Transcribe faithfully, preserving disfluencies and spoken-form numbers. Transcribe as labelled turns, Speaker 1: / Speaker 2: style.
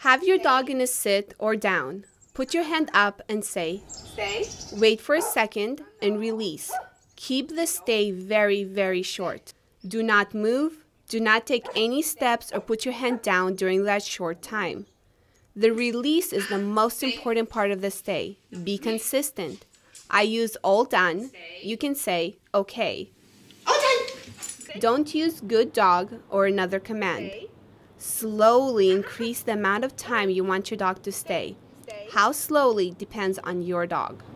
Speaker 1: Have your dog in a sit or down. Put your hand up and say,
Speaker 2: Stay.
Speaker 1: wait for a second and release. Keep the stay very, very short. Do not move. Do not take any steps or put your hand down during that short time. The release is the most important part of the stay. Be consistent. I use all done. You can say, okay.
Speaker 2: All done.
Speaker 1: Don't use good dog or another command. Slowly increase the amount of time you want your dog to stay. How slowly depends on your dog.